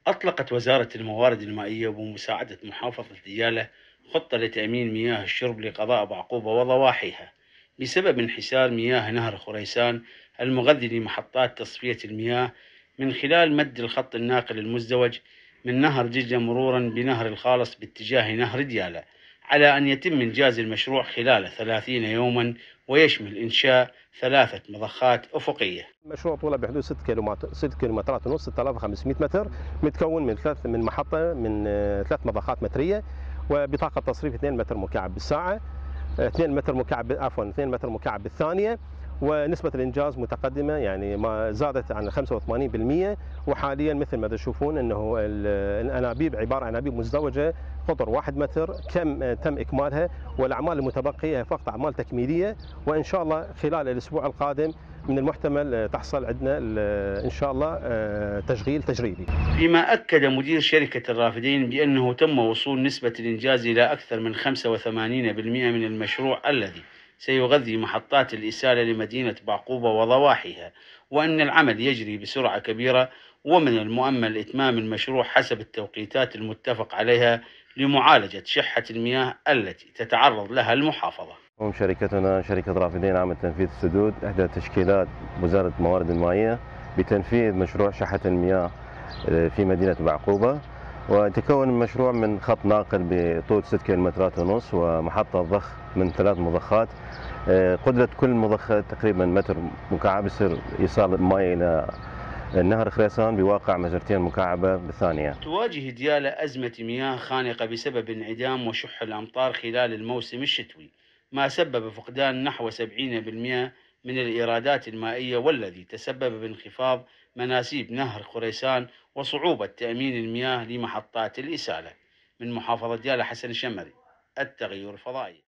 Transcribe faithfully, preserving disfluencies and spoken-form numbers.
أطلقت وزارة الموارد المائية بمساعدة محافظة ديالى خطة لتأمين مياه الشرب لقضاء بعقوبة وضواحيها بسبب انحسار مياه نهر خريسان المغذي لمحطات تصفية المياه، من خلال مد الخط الناقل المزدوج من نهر دجلة مرورا بنهر الخالص باتجاه نهر ديالى، على أن يتم إنجاز المشروع خلال ثلاثين يوما، ويشمل إنشاء ثلاثة مضخات أفقية. مشروع طوله بحدود ستة كيلومتر ستة كيلومترات ونص ستة آلاف وخمسمئة متر، متكون من ثلاث من محطة من آه، ثلاث مضخات مترية، وبطاقة تصريف اثنين متر مكعب بالساعة، آه، اثنين متر مكعب عفوا اثنين متر مكعب بالثانية. ونسبة الإنجاز متقدمة، يعني ما زادت عن خمسة وثمانين بالمئة. وحاليا مثل ما تشوفون أنه الأنابيب عبارة عن أنابيب مزدوجة قطر واحد متر، كم تم إكمالها، والأعمال المتبقية فقط أعمال تكميلية. وإن شاء الله خلال الأسبوع القادم من المحتمل تحصل عندنا إن شاء الله تشغيل تجريبي. فيما أكد مدير شركة الرافدين بأنه تم وصول نسبة الإنجاز إلى أكثر من خمسة وثمانين بالمئة من المشروع الذي سيغذي محطات الإسالة لمدينة بعقوبة وضواحيها، وأن العمل يجري بسرعة كبيرة، ومن المؤمل إتمام المشروع حسب التوقيتات المتفق عليها لمعالجة شحة المياه التي تتعرض لها المحافظة. تقوم شركتنا شركة رافدين عام تنفيذ السدود إحدى تشكيلات وزارة الموارد المائية بتنفيذ مشروع شحة المياه آه، في مدينة بعقوبة. وتكون المشروع من خط ناقل بطول ستة كيلومترات ونص، ومحطة ضخ من ثلاث مضخات. آه، قدرة كل مضخة تقريبا متر مكعب، يصير إيصال الماء إلى نهر خريسان بواقع مجرتين مكعبة بالثانية. تواجه ديالى أزمة مياه خانقة بسبب انعدام وشح الأمطار خلال الموسم الشتوي، ما سبب فقدان نحو سبعين بالمئة من الإيرادات المائية، والذي تسبب بانخفاض مناسيب نهر خريسان وصعوبة تأمين المياه لمحطات الإسالة. من محافظة ديالى، حسن الشمري، التغير الفضائي.